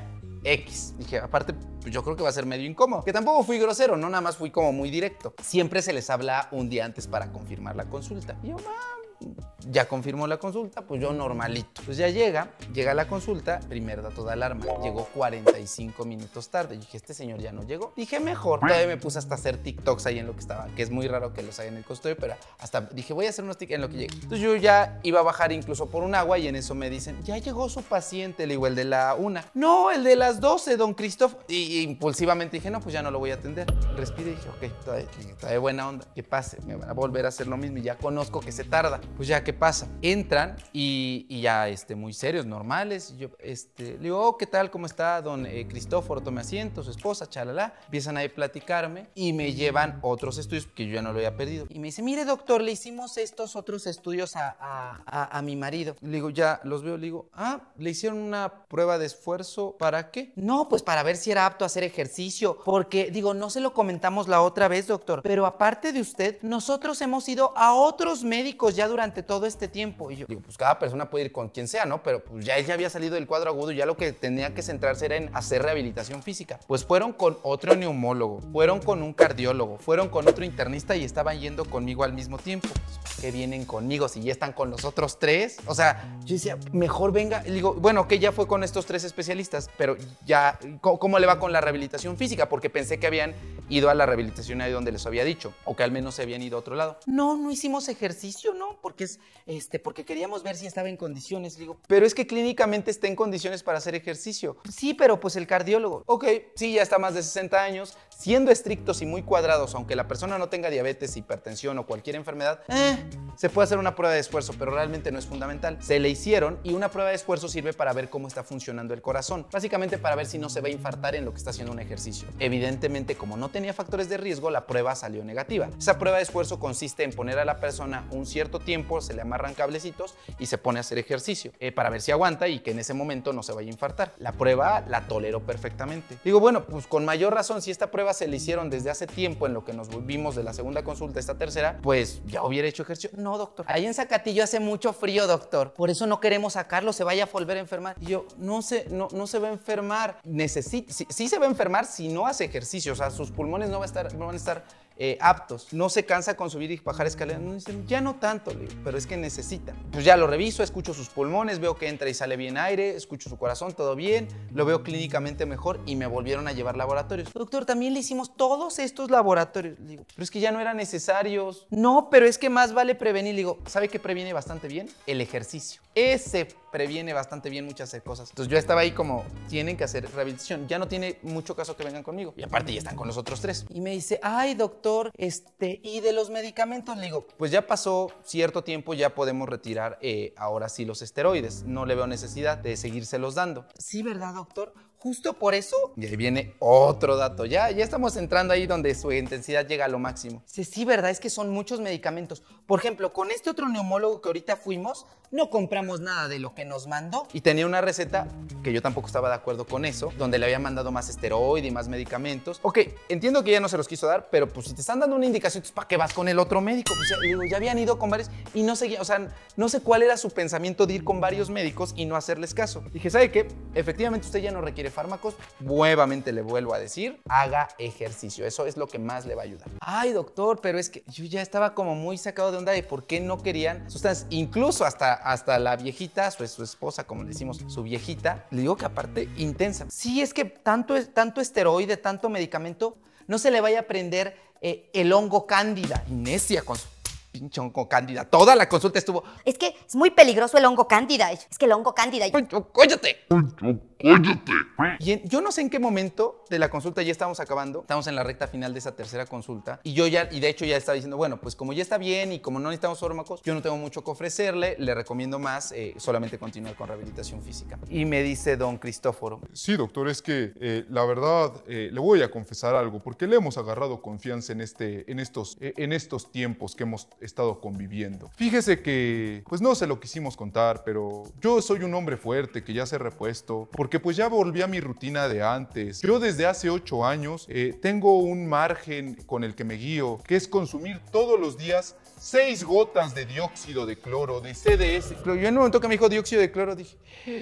X. Dije, aparte, pues yo creo que va a ser medio incómodo. Que tampoco fui grosero, no nada más fui como muy directo. Siempre se les habla un día antes para confirmar la consulta. Y yo, mam, ya confirmó la consulta, pues yo normalito. Pues ya llega, llega la consulta, primer dato de alarma. Llegó cuarenta y cinco minutos tarde. Y dije, este señor ya no llegó. Dije, mejor. Todavía me puse hasta a hacer TikToks ahí en lo que estaba, que es muy raro que los haga en el consultorio, pero hasta dije, voy a hacer unos TikToks en lo que llegue. Entonces yo ya iba a bajar incluso por un agua y en eso me dicen, ya llegó su paciente. Le digo, el de la una. No, el de las doce, don Cristóforo. Y, y impulsivamente dije, no, pues ya no lo voy a atender. Respiré y dije, ok, todavía, todavía buena onda. Que pase, me van a volver a hacer lo mismo y ya conozco que se tarda. Pues ya, ¿qué pasa? Entran y, y ya este, muy serios, normales. Y yo este, le digo, oh, ¿qué tal? ¿Cómo está don eh, Cristóforo? Tome asiento, su esposa, chalala. Empiezan ahí a platicarme y me llevan otros estudios que yo ya no lo había perdido. Y me dice, mire doctor, le hicimos estos otros estudios a, a, a, a mi marido. Le digo, ya los veo, le digo, ah, le hicieron una prueba de esfuerzo, ¿para qué? No, pues para ver si era apto a hacer ejercicio, porque digo, no se lo comentamos la otra vez, doctor, pero aparte de usted, nosotros hemos ido a otros médicos ya durante todo este tiempo. Y yo digo, pues cada persona puede ir con quien sea, ¿no? Pero pues ya él ya había salido del cuadro agudo y ya lo que tenía que centrarse era en hacer rehabilitación física. Pues fueron con otro neumólogo, fueron con un cardiólogo, fueron con otro internista y estaban yendo conmigo al mismo tiempo. ¿Qué vienen conmigo si ya están con los otros tres? O sea, yo decía, mejor venga. Y digo, bueno, que ya fue con estos tres especialistas, pero ya, ¿cómo, ¿cómo le va con la rehabilitación física? Porque pensé que habían ido a la rehabilitación ahí donde les había dicho, o que al menos se habían ido a otro lado. No, no hicimos ejercicio, ¿no? Porque es, este, porque queríamos ver si estaba en condiciones. Le digo, pero es que clínicamente está en condiciones para hacer ejercicio. Sí, pero pues el cardiólogo. Ok, sí, ya está más de sesenta años, siendo estrictos y muy cuadrados, aunque la persona no tenga diabetes, hipertensión o cualquier enfermedad, eh, se puede hacer una prueba de esfuerzo, pero realmente no es fundamental. Se le hicieron y una prueba de esfuerzo sirve para ver cómo está funcionando el corazón, básicamente para ver si no se va a infartar en lo que está haciendo un ejercicio. Evidentemente, como no tenía factores de riesgo, la prueba salió negativa. Esa prueba de esfuerzo consiste en poner a la persona un cierto tiempo, se le amarran cablecitos y se pone a hacer ejercicio eh, para ver si aguanta y que en ese momento no se vaya a infartar. La prueba la toleró perfectamente. Digo, bueno, pues con mayor razón, si esta prueba se le hicieron desde hace tiempo en lo que nos volvimos de la segunda consulta a esta tercera, pues ya hubiera hecho ejercicio. No, doctor. Ahí en Zacatillo hace mucho frío, doctor. Por eso no queremos sacarlo, se vaya a volver a enfermar. Y yo, no se, no, no se va a enfermar. Necesita, sí, sí se va a enfermar si no hace ejercicio. O sea, sus pulmones no, va a estar, no van a estar eh, aptos. No se cansa con subir y bajar escaleras. No, dicen, ya no tanto, le digo, pero es que necesita. Pues ya lo reviso, escucho sus pulmones, veo que entra y sale bien aire, escucho su corazón, todo bien, lo veo clínicamente mejor y me volvieron a llevar laboratorios. Doctor, también le hicimos todos estos laboratorios. Le digo, pero es que ya no eran necesarios. No, pero es que más vale prevenir. Le digo, ¿sabe qué previene bastante bien? El ejercicio. Ese previene bastante bien muchas cosas. Entonces yo estaba ahí como, tienen que hacer rehabilitación. Ya no tiene mucho caso que vengan conmigo. Y aparte ya están con los otros tres. Y me dice, ay, doctor, este, ¿y de los medicamentos? Le digo, pues ya pasó cierto tiempo, ya podemos retirar eh, ahora sí los esteroides. No le veo necesidad de seguírselos dando. Sí, ¿verdad, doctor? Justo por eso, y ahí viene otro dato, ya, ya estamos entrando ahí donde su intensidad llega a lo máximo. Sí, sí, verdad, es que son muchos medicamentos. Por ejemplo, con este otro neumólogo que ahorita fuimos, no compramos nada de lo que nos mandó. Y tenía una receta, que yo tampoco estaba de acuerdo con eso, donde le había mandado más esteroide y más medicamentos. Ok, entiendo que ya no se los quiso dar, pero pues si te están dando una indicación, entonces ¿para qué vas con el otro médico? Pues ya, digo, ya habían ido con varios y no seguía, o sea, no sé cuál era su pensamiento de ir con varios médicos y no hacerles caso. Dije, ¿sabe qué? Efectivamente usted ya no requiere fármacos, nuevamente le vuelvo a decir, haga ejercicio, eso es lo que más le va a ayudar. Ay, doctor, pero es que yo ya estaba como muy sacado de onda de por qué no querían sustancias, incluso hasta, hasta la viejita, su, su esposa, como le decimos, su viejita, le digo que aparte intensa. Sí, es que tanto, tanto esteroide, tanto medicamento, no se le vaya a prender eh, el hongo cándida. Necia con su pinche hongo cándida. Toda la consulta estuvo... Es que es muy peligroso el hongo cándida. Es que el hongo cándida... ¡Cállate! ¡Cállate! Y en, yo no sé en qué momento de la consulta ya estamos acabando. Estamos en la recta final de esa tercera consulta. Y yo ya, y de hecho ya estaba diciendo, bueno, pues como ya está bien y como no necesitamos fármacos, yo no tengo mucho que ofrecerle. Le recomiendo más eh, solamente continuar con rehabilitación física. Y me dice don Cristóforo. Sí, doctor, es que eh, la verdad eh, le voy a confesar algo, porque le hemos agarrado confianza en, este, en, estos, eh, en estos tiempos que hemos estado conviviendo. Fíjese que, pues no se lo quisimos contar, pero yo soy un hombre fuerte que ya se ha repuesto, porque pues ya volví a mi rutina de antes. Yo desde hace ocho años eh, tengo un margen con el que me guío, que es consumir todos los días seis gotas de dióxido de cloro, de C D S. Pero yo en un momento que me dijo dióxido de cloro dije...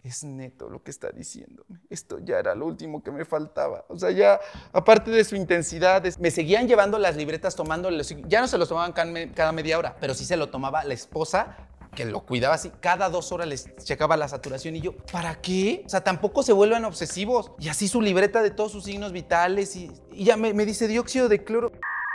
es neto lo que está diciéndome. Esto ya era lo último que me faltaba. O sea, ya, aparte de su intensidad, es- me seguían llevando las libretas tomándoles. Ya no se los tomaban cada, me- cada media hora, pero sí se lo tomaba la esposa, que lo cuidaba así. Cada dos horas les checaba la saturación y yo, ¿para qué? O sea, tampoco se vuelvan obsesivos. Y así su libreta de todos sus signos vitales y, y ya me, me dice dióxido de cloro.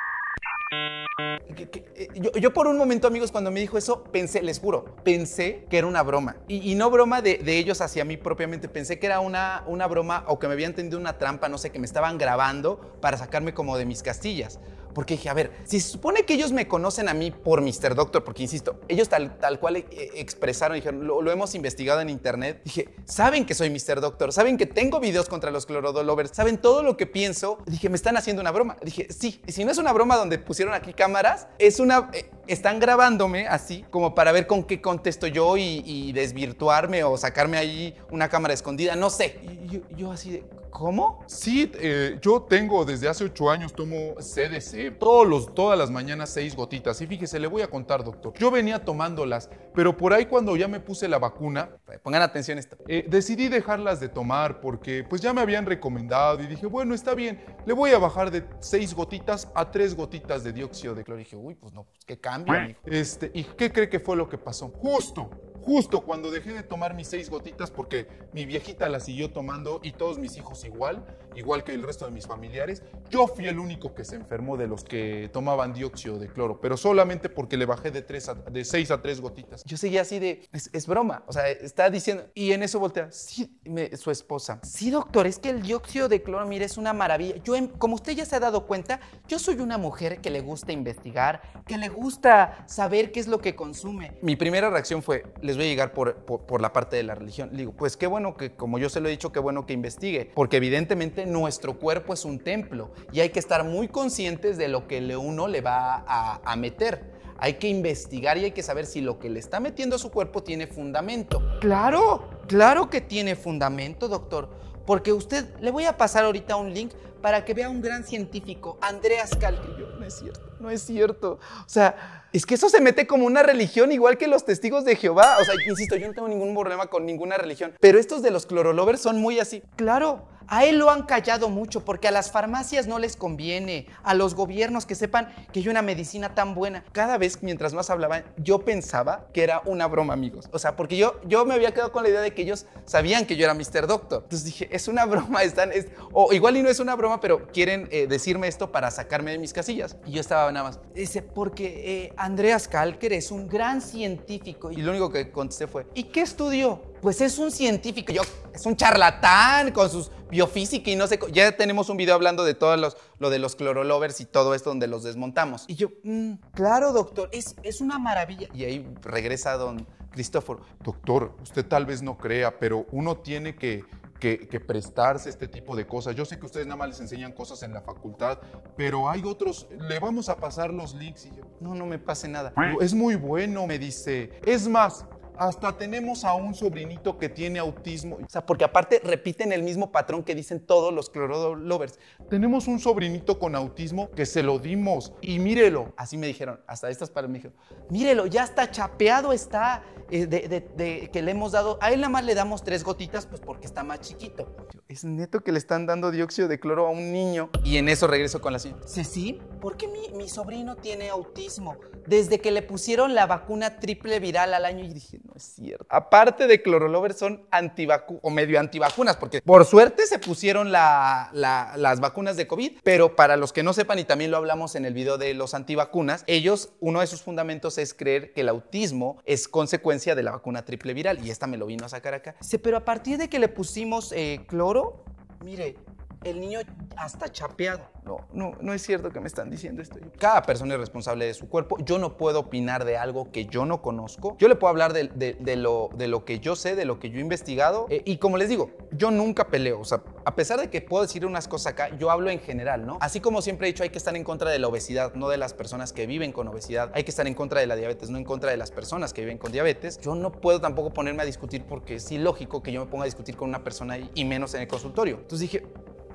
Que- que- eh, yo, yo por un momento, amigos, cuando me dijo eso, pensé, les juro, pensé que era una broma. Y, y no broma de, de ellos hacia mí propiamente, pensé que era una, una broma o que me habían tendido una trampa, no sé, que me estaban grabando para sacarme como de mis castillas. Porque dije, a ver, si se supone que ellos me conocen a mí por mister Doctor, porque insisto, ellos tal, tal cual eh, expresaron, dijeron, lo, lo hemos investigado en internet. Dije, saben que soy mister Doctor, saben que tengo videos contra los clorodolovers, saben todo lo que pienso. Dije, me están haciendo una broma. Dije, sí, y si no es una broma donde pusieron aquí cámaras, es una, eh, están grabándome así como para ver con qué contesto yo y, y desvirtuarme o sacarme ahí una cámara escondida, no sé. Y yo, yo así de, ¿cómo? Sí, eh, yo tengo desde hace ocho años, tomo C D C, todos los, todas las mañanas seis gotitas. Y fíjese, le voy a contar, doctor. Yo venía tomándolas, pero por ahí cuando ya me puse la vacuna, Pongan atención a esto. eh, decidí dejarlas de tomar porque pues ya me habían recomendado y dije, bueno, está bien, le voy a bajar de seis gotitas a tres gotitas de dióxido de cloro. Y dije, uy, pues no, pues qué cambio, amigo. Este, ¿y qué cree que fue lo que pasó? Justo, justo cuando dejé de tomar mis seis gotitas, porque mi viejita la siguió tomando y todos mis hijos igual, igual que el resto de mis familiares, yo fui el único que se enfermó de los que tomaban dióxido de cloro, pero solamente porque le bajé de, tres a, de seis a tres gotitas. Yo seguía así de, es, es broma, o sea, está diciendo, y en eso voltea, sí, me- su esposa. Sí, doctor, es que el dióxido de cloro, mire, es una maravilla. Yo, em- como usted ya se ha dado cuenta, yo soy una mujer que le gusta investigar, que le gusta saber qué es lo que consume. Mi primera reacción fue, les voy a llegar por, por, por la parte de la religión. Le digo, pues qué bueno que, como yo se lo he dicho, qué bueno que investigue, porque evidentemente nuestro cuerpo es un templo y hay que estar muy conscientes de lo que le- uno le va a, a meter. Hay que investigar y hay que saber si lo que le está metiendo a su cuerpo tiene fundamento. Claro, claro que tiene fundamento, doctor, porque usted, le voy a pasar ahorita un link para que vea un gran científico, Andreas Kalk. Yo, no es cierto, no es cierto. O sea, es que eso se mete como una religión igual que los testigos de Jehová. O sea, insisto, yo no tengo ningún problema con ninguna religión, pero estos de los clorolovers son muy así. Claro, a él lo han callado mucho porque a las farmacias no les conviene, a los gobiernos que sepan que hay una medicina tan buena. Cada vez mientras más hablaban, yo pensaba que era una broma, amigos. O sea, porque yo, yo me había quedado con la idea de que ellos sabían que yo era mister Doctor. Entonces dije, es una broma, están, es, o igual y no es una broma, pero quieren eh, decirme esto para sacarme de mis casillas. Y yo estaba nada más. Dice, porque eh, Andreas Kalker es un gran científico. Y lo único que contesté fue, ¿Y qué estudió? Pues es un científico. yo, es un charlatán con sus biofísica y no sé. co- Ya tenemos un video hablando de todo los, lo de los clorolovers y todo esto donde los desmontamos. Y yo, "Mm, claro, doctor, es, es una maravilla. Y ahí regresa don Cristóforo. Doctor, usted tal vez no crea, pero uno tiene que, que, que prestarse a este tipo de cosas. Yo sé que ustedes nada más les enseñan cosas en la facultad, pero hay otros, le vamos a pasar los links y yo, No, no me pase nada. es muy bueno, me dice. Es más, hasta tenemos a un sobrinito que tiene autismo. O sea, porque aparte repiten el mismo patrón que dicen todos los clorolovers. Tenemos un sobrinito con autismo que se lo dimos y mírelo. Así me dijeron, hasta estas palabras me dijeron. Mírelo, ya está chapeado, está eh, de, de- de- que le hemos dado. A él nada más le damos tres gotitas, pues porque está más chiquito. Yo, es neto que le están dando dióxido de cloro a un niño. Y en eso regreso con la señora. Ceci, ¿por qué mi, mi sobrino tiene autismo? Desde que le pusieron la vacuna triple viral al año y dije, No es cierto. Aparte de clorolovers son antivacunas o medio antivacunas, porque por suerte se pusieron la- la- las vacunas de COVID, pero para los que no sepan, y también lo hablamos en el video de los antivacunas, ellos, uno de sus fundamentos es creer que el autismo es consecuencia de la vacuna triple viral, y esta me lo vino a sacar acá. dice, pero a partir de que le pusimos eh, cloro, mire, el niño hasta chapeado. No, no, no es cierto que me están diciendo esto. Cada persona es responsable de su cuerpo. Yo no puedo opinar de algo que yo no conozco. Yo le puedo hablar de, de- de lo, de lo que yo sé, de lo que yo he investigado. Eh, y como les digo, yo nunca peleo. O sea, a pesar de que puedo decir unas cosas acá, yo hablo en general, ¿no? Así como siempre he dicho, hay que estar en contra de la obesidad, no de las personas que viven con obesidad. Hay que estar en contra de la diabetes, no en contra de las personas que viven con diabetes. Yo no puedo tampoco ponerme a discutir porque es ilógico que yo me ponga a discutir con una persona y, y menos en el consultorio. Entonces dije,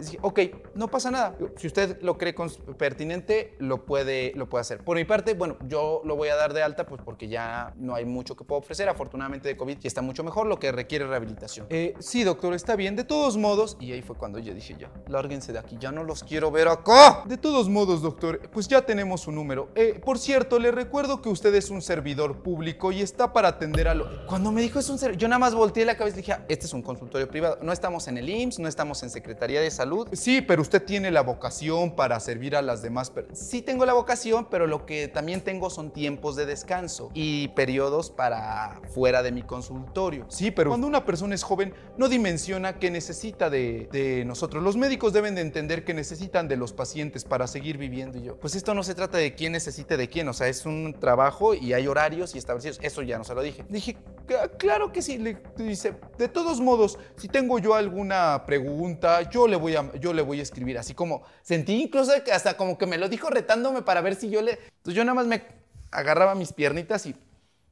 dije, ok, no pasa nada. Si usted lo cree pertinente, lo puede, lo puede hacer. Por mi parte, bueno, yo lo voy a dar de alta pues porque ya no hay mucho que puedo ofrecer. Afortunadamente de COVID ya está mucho mejor, lo que requiere rehabilitación. Eh, sí, doctor, está bien. De todos modos, y ahí fue cuando yo dije, ya, lárguense de aquí, ya no los quiero ver acá. De todos modos, doctor, pues ya tenemos su número. Eh, por cierto, le recuerdo que usted es un servidor público y está para atender a lo... Cuando me dijo es un servidor, yo nada más volteé la cabeza y dije, ah, este es un consultorio privado. No estamos en el I M S S, no estamos en Secretaría de Salud. Sí, pero usted tiene la vocación para servir a las demás personas. Sí tengo la vocación, pero lo que también tengo son tiempos de descanso y periodos para fuera de mi consultorio. Sí, pero cuando una persona es joven, no dimensiona que necesita de, de nosotros. Los médicos deben de entender que necesitan de los pacientes para seguir viviendo. Y yo, pues esto no se trata de quién necesite de quién, o sea, es un trabajo y hay horarios y establecidos. Eso ya no se lo dije. Dije, claro que sí. Le dice, de todos modos, si tengo yo alguna pregunta, yo le voy a, yo le voy a escribir. Así como, sentí incluso que hasta como que me lo dijo retándome para ver si yo le... Entonces yo nada más me agarraba mis piernitas y...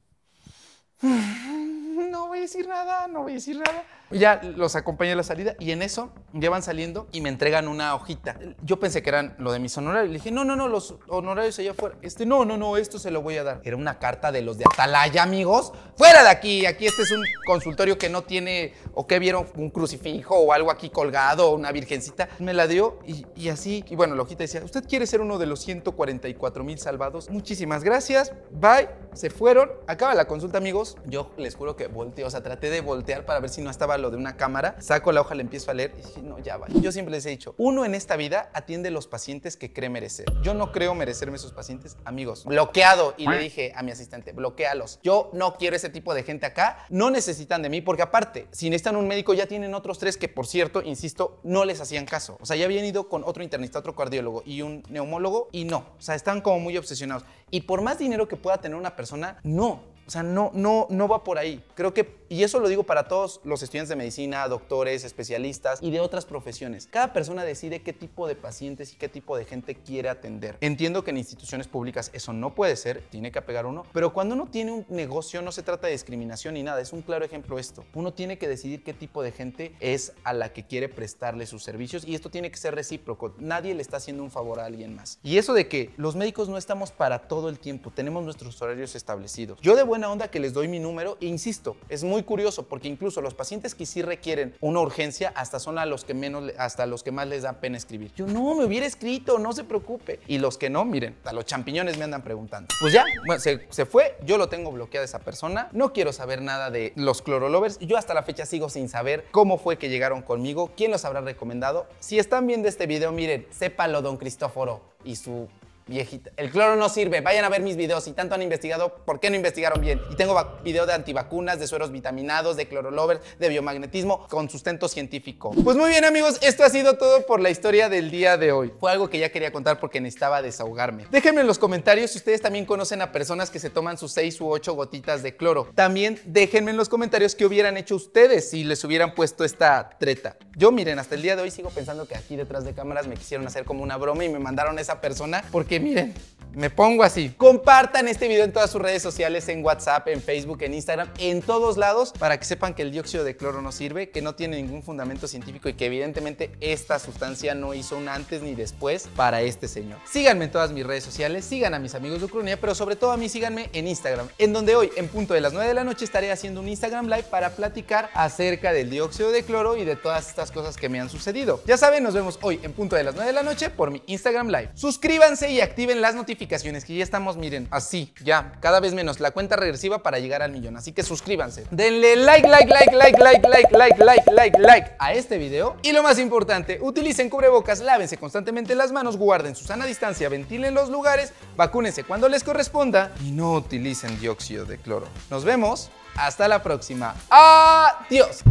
No voy a decir nada, no voy a decir nada. Ya los acompañé a la salida y en eso ya van saliendo y me entregan una hojita. Yo pensé que eran lo de mis honorarios. Le dije, no, no, no, los honorarios allá afuera. Este, no, no, no, esto se lo voy a dar. Era una carta de los de Atalaya, amigos. ¡Fuera de aquí! Aquí este es un consultorio que no tiene, o que vieron un crucifijo o algo aquí colgado, una virgencita. Me la dio y, y así. Y bueno, la hojita decía, ¿usted quiere ser uno de los ciento cuarenta y cuatro mil salvados? Muchísimas gracias. Bye. Se fueron. Acaba la consulta, amigos. Yo les juro que volteé, o sea, traté de voltear para ver si no estaba lo de una cámara. Saco la hoja, le empiezo a leer y dije, no, ya va. Yo siempre les he dicho, uno en esta vida atiende a los pacientes que cree merecer. Yo no creo merecerme esos pacientes, amigos. Bloqueado. Y le dije a mi asistente, bloquéalos. Yo no quiero ese tipo de gente acá. No necesitan de mí porque aparte, si necesitan un médico, ya tienen otros tres que, por cierto, insisto, no les hacían caso. O sea, ya habían ido con otro internista, otro cardiólogo y un neumólogo y no. O sea, están como muy obsesionados. Y por más dinero que pueda tener una persona, no. O sea, no, no, no va por ahí. Creo que, y eso lo digo para todos los estudiantes de medicina, doctores, especialistas y de otras profesiones. Cada persona decide qué tipo de pacientes y qué tipo de gente quiere atender. Entiendo que en instituciones públicas eso no puede ser, tiene que apegar uno, pero cuando uno tiene un negocio no se trata de discriminación ni nada. Es un claro ejemplo esto. Uno tiene que decidir qué tipo de gente es a la que quiere prestarle sus servicios y esto tiene que ser recíproco. Nadie le está haciendo un favor a alguien más. Y eso de que los médicos no estamos para todo el tiempo, tenemos nuestros horarios establecidos. Yo de buena onda que les doy mi número e insisto, es muy curioso porque incluso los pacientes que sí requieren una urgencia hasta son a los que menos, hasta los que más les da pena escribir. Yo no, me hubiera escrito, no se preocupe. Y los que no, miren, a los champiñones me andan preguntando. Pues ya, bueno, se, se fue, yo lo tengo bloqueada esa persona, no quiero saber nada de los clorolovers. Yo hasta la fecha sigo sin saber cómo fue que llegaron conmigo, quién los habrá recomendado. Si están viendo este video, miren, sépalo, don Cristóforo y su viejita. El cloro no sirve. Vayan a ver mis videos. Si tanto han investigado, ¿por qué no investigaron bien? Y tengo video de antivacunas, de sueros vitaminados, de clorolovers, de biomagnetismo con sustento científico. Pues muy bien, amigos, esto ha sido todo por la historia del día de hoy. Fue algo que ya quería contar porque necesitaba desahogarme. Déjenme en los comentarios si ustedes también conocen a personas que se toman sus seis u ocho gotitas de cloro. También déjenme en los comentarios qué hubieran hecho ustedes si les hubieran puesto esta treta. Yo, miren, hasta el día de hoy sigo pensando que aquí detrás de cámaras me quisieron hacer como una broma y me mandaron a esa persona porque miren, me pongo así. Compartan este video en todas sus redes sociales, en WhatsApp, en Facebook, en Instagram, en todos lados, para que sepan que el dióxido de cloro no sirve, que no tiene ningún fundamento científico y que evidentemente esta sustancia no hizo un antes ni después para este señor. Síganme en todas mis redes sociales, sigan a mis amigos de Ucronía, pero sobre todo a mí síganme en Instagram, en donde hoy, en punto de las nueve de la noche, estaré haciendo un Instagram Live para platicar acerca del dióxido de cloro y de todas estas cosas que me han sucedido. Ya saben, nos vemos hoy en punto de las nueve de la noche por mi Instagram Live. Suscríbanse y activen las notificaciones, que ya estamos, miren, así, ya, cada vez menos, la cuenta regresiva para llegar al millón, así que suscríbanse. Denle like, like, like, like, like, like, like, like, like, like a este video. Y lo más importante, utilicen cubrebocas, lávense constantemente las manos, guarden su sana distancia, ventilen los lugares, vacúnense cuando les corresponda y no utilicen dióxido de cloro. Nos vemos, hasta la próxima. ¡Adiós!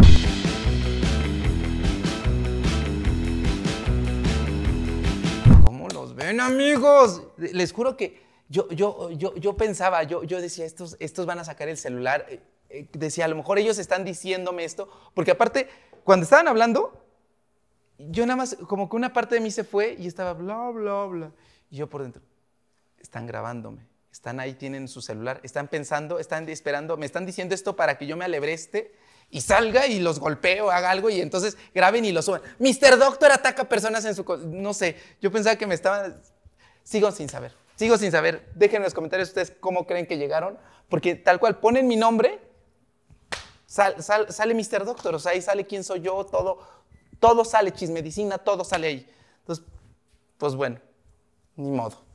Ven, amigos, les juro que yo, yo, yo, yo pensaba, yo, yo decía, estos, estos van a sacar el celular, eh, eh, decía, a lo mejor ellos están diciéndome esto, porque aparte, cuando estaban hablando, yo nada más, como que una parte de mí se fue y estaba bla, bla, bla, y yo por dentro, están grabándome, están ahí, tienen su celular, están pensando, están esperando, me están diciendo esto para que yo me alebreste y salga y los golpeo, haga algo y entonces graben y lo suban. mister Doctor ataca personas en su... No sé, yo pensaba que me estaban... Sigo sin saber, sigo sin saber. Dejen en los comentarios ustedes cómo creen que llegaron, porque tal cual ponen mi nombre, sal, sal, sale mister Doctor, o sea, ahí sale quién soy yo, todo, todo sale, Chismedicina, todo sale ahí. Entonces, pues bueno, ni modo.